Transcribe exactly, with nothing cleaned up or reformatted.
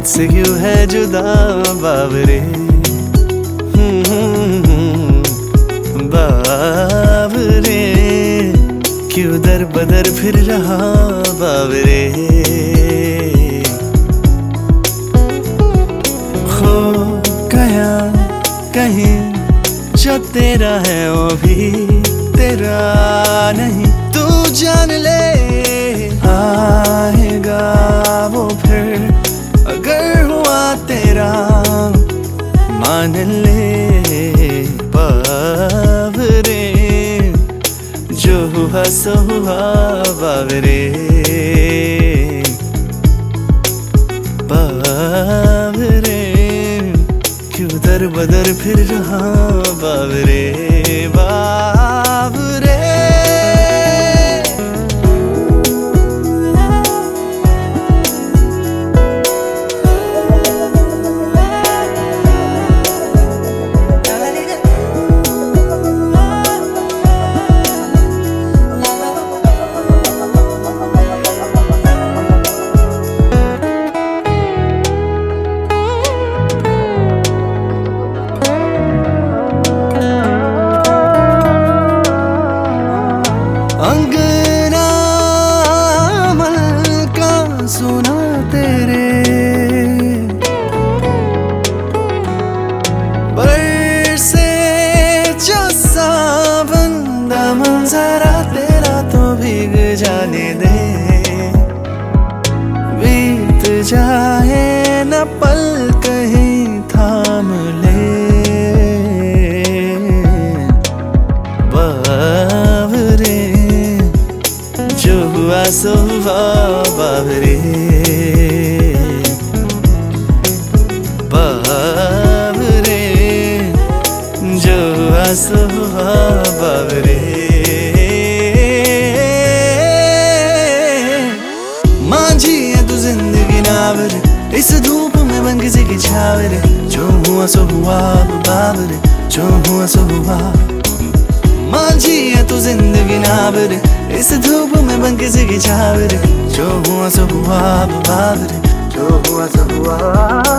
मुझसे क्यों है जुदा बावरे, बावरे क्यों दर बदर फिर रहा बावरे। खो गया कहीं जो तेरा है वो भी तेरा नहीं, तू जान ले आएगा वो फिर अगर हुआ तेरा, मान ले बावरे जो हुआ सो हुआ बावरे, बावरे क्यों दर बदर फिर रहा बावरे, बावरे। अंगना मलका सुना तेरे, बरसे जो सावन दामन जरा तेरा तो भीग जाने दे, बीत जाए न पल कहीं थाम ले, बावरे जो हुआ सो हुआ बावरे, बावरे जो हुआ सो हुआ बावरे। मांझी है तू जिंदगी नावर, इस धूप में बन किसी की छावर, जो हुआ सो हुआ बावरे, जो हुआ सो हुआ। मांझी है तू जिंदगी नावर, इस धूप में बन किसी की छावर, जो हुआ सो हुआ बावरे, जो हुआ सो हुआ।